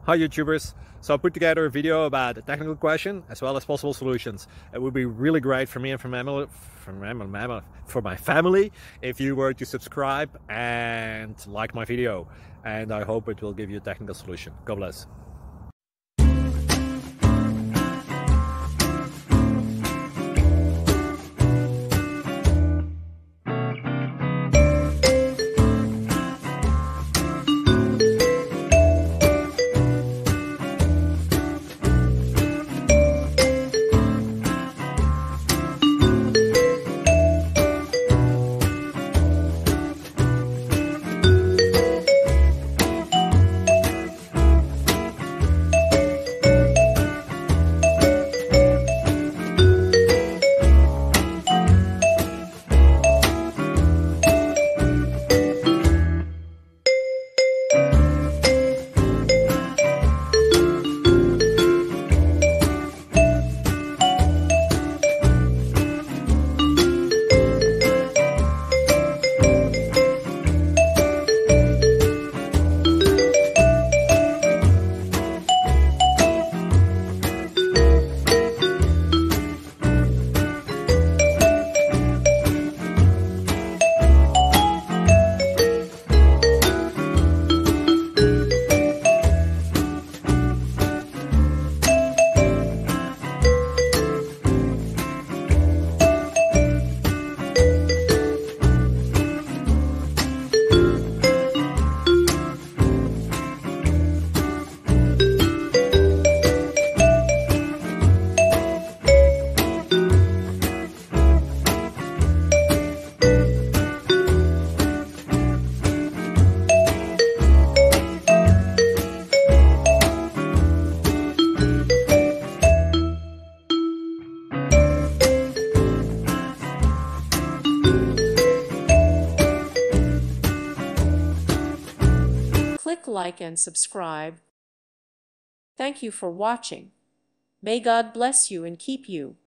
Hi YouTubers. So I put together a video about a technical question as well as possible solutions. It would be really great for me and for my family if you were to subscribe and like my video. And I hope it will give you a technical solution. God bless. Click like and subscribe. Thank you for watching. May God bless you and keep you.